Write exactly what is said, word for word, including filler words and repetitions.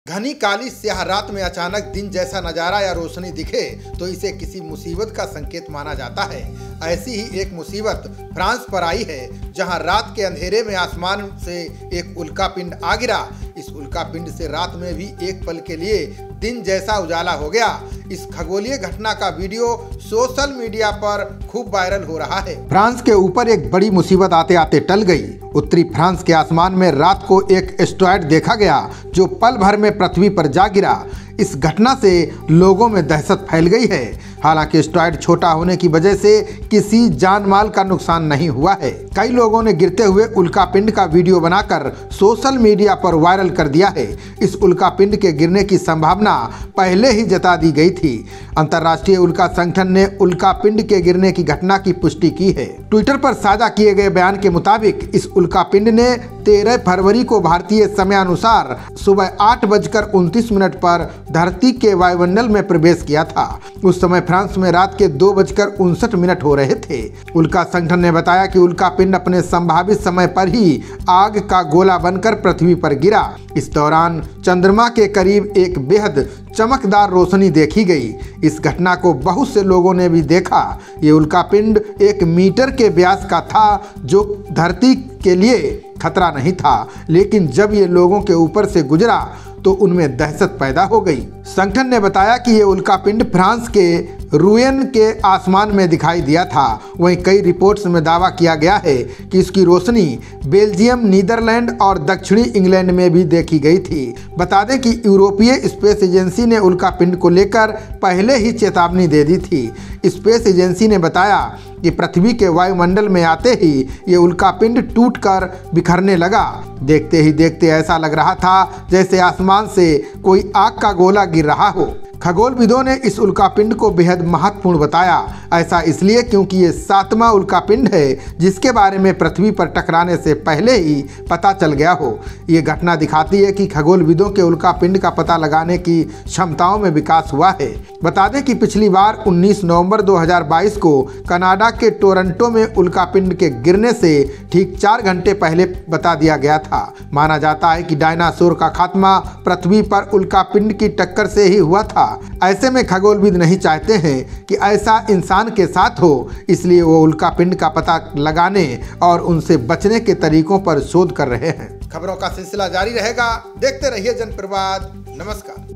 घनी काली स्याह रात में अचानक दिन जैसा नजारा या रोशनी दिखे तो इसे किसी मुसीबत का संकेत माना जाता है। ऐसी ही एक मुसीबत फ्रांस पर आई है, जहां रात के अंधेरे में आसमान से एक उल्कापिंड आ गिरा। इस उल्कापिंड से रात में भी एक पल के लिए दिन जैसा उजाला हो गया। इस खगोलीय घटना का वीडियो सोशल मीडिया पर खूब वायरल हो रहा है। फ्रांस के ऊपर एक बड़ी मुसीबत आते आते टल गई। उत्तरी फ्रांस के आसमान में रात को एक एस्टेरॉयड देखा गया जो पल भर में पृथ्वी पर जा गिरा। इस घटना से लोगों में दहशत फैल गई है। हालांकि एस्टेरॉयड छोटा होने की वजह से किसी जान माल का नुकसान नहीं हुआ है। कई लोगों ने गिरते हुए उल्कापिंड का वीडियो बनाकर सोशल मीडिया पर वायरल कर दिया है। इस उल्कापिंड के गिरने की संभावना पहले ही जता दी गई थी। अंतर्राष्ट्रीय उल्का संगठन ने उल्कापिंड के गिरने की घटना की पुष्टि की है। ट्विटर पर साझा किए गए बयान के मुताबिक इस उल्कापिंड ने तेरह फरवरी को भारतीय समय अनुसार सुबह आठ बजकर उनतीस मिनट पर धरती के वायुमंडल में प्रवेश किया था। उस समय फ्रांस में रात के दो बजकर उनसठ मिनट हो रहे थे। उल्का संगठन ने बताया कि उल्कापिंड अपने संभावित समय पर ही आग का गोला बनकर पृथ्वी पर गिरा। इस दौरान चंद्रमा के करीब एक बेहद चमकदार रोशनी देखी गई। इस घटना को बहुत से लोगों ने भी देखा। ये उल्कापिंड एक मीटर के व्यास का था, जो धरती के लिए खतरा नहीं था, लेकिन जब ये लोगों के ऊपर से गुजरा तो उनमें दहशत पैदा हो गई। संगठन ने बताया कि ये उल्कापिंड फ्रांस के रूएन के आसमान में दिखाई दिया था। वहीं कई रिपोर्ट्स में दावा किया गया है कि इसकी रोशनी बेल्जियम, नीदरलैंड और दक्षिणी इंग्लैंड में भी देखी गई थी। बता दें कि यूरोपीय स्पेस एजेंसी ने उल्कापिंड को लेकर पहले ही चेतावनी दे दी थी। स्पेस एजेंसी ने बताया कि पृथ्वी के वायुमंडल में आते ही ये उल्कापिंड टूटकर बिखरने लगा। देखते ही देखते ऐसा लग रहा था जैसे आसमान से कोई आग का गोला गिर रहा हो। खगोलविदों ने इस उल्कापिंड को बेहद महत्वपूर्ण बताया। ऐसा इसलिए क्योंकि ये सातवां उल्कापिंड है जिसके बारे में पृथ्वी पर टकराने से पहले ही पता चल गया हो। ये घटना दिखाती है कि खगोलविदों के उल्कापिंड का पता लगाने की क्षमताओं में विकास हुआ है। बता दें कि पिछली बार उन्नीस नवंबर दो हज़ार बाईस को कनाडा के टोरंटो में उल्कापिंड के गिरने से ठीक चार घंटे पहले बता दिया गया था। माना जाता है कि डायनासोर का खात्मा पृथ्वी पर उल्कापिंड की टक्कर से ही हुआ था। ऐसे में खगोलविद नहीं चाहते हैं कि ऐसा इंसान के साथ हो, इसलिए वो उल्कापिंड का पता लगाने और उनसे बचने के तरीकों पर शोध कर रहे हैं। खबरों का सिलसिला जारी रहेगा। देखते रहिए जनप्रवाद। नमस्कार।